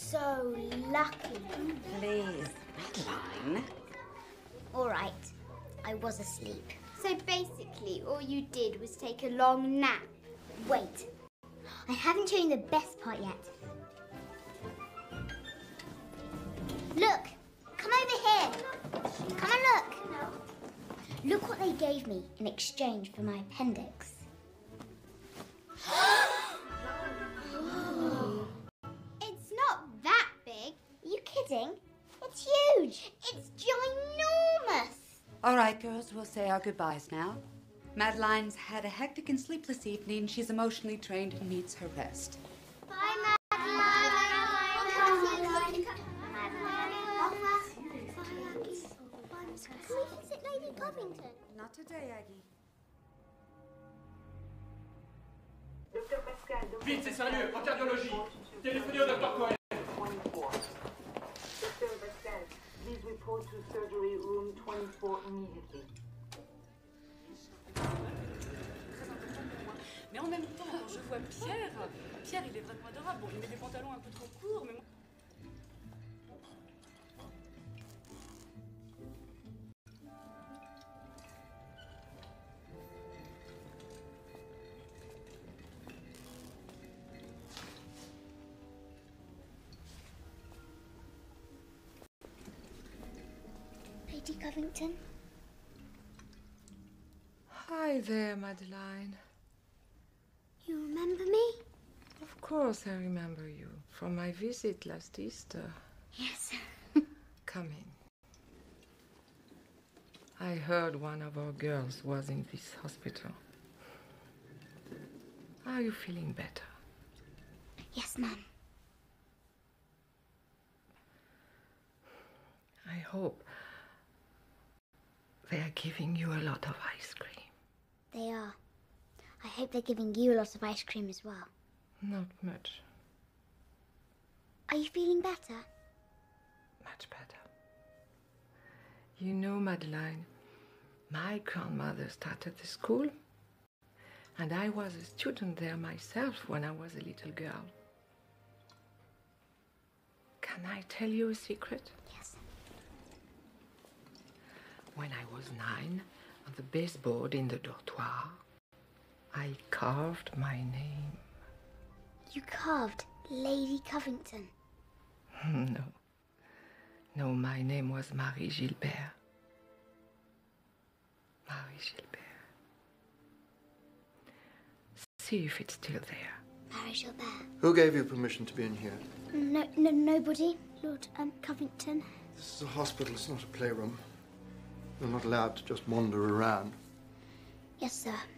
so lucky. Please, Madeline. All right, I was asleep. So basically, all you did was take a long nap. Wait, I haven't shown you the best part yet. Look, come over here. Come and look. Look what they gave me in exchange for my appendix. It's not that big. Are you kidding? It's huge. It's ginormous. All right, girls, we'll say our goodbyes now. Madeline's had a hectic and sleepless evening. She's emotionally trained and needs her rest. Bye, Madeline. Can we visit Lady Covington? Not today, Aggie. Vite, c'est sérieux, en cardiologie. Téléphonez au docteur Cohen. Please report to surgery room 24 immediately. Mais en même temps, quand je vois Pierre, il est vraiment adorable. Bon, il met des pantalons un peu trop courts, mais... Lady Covington? Hi there, Madeline. You remember me? Of course I remember you from my visit last Easter. Yes. Come in. I heard one of our girls was in this hospital. Are you feeling better? Yes, Mum. I hope they are giving you a lot of ice cream. They are. I hope they're giving you a lot of ice cream as well. Not much. Are you feeling better? Much better. You know, Madeline, my grandmother started the school, and I was a student there myself when I was a little girl. Can I tell you a secret? Yes. When I was 9, on the baseboard in the dortoir, I carved my name. You carved Lady Covington? No. No, my name was Marie Gilbert. Marie Gilbert. See if it's still there. Marie Gilbert. Who gave you permission to be in here? Nobody. Lord Covington. This is a hospital, it's not a playroom. You're not allowed to just wander around. Yes, sir.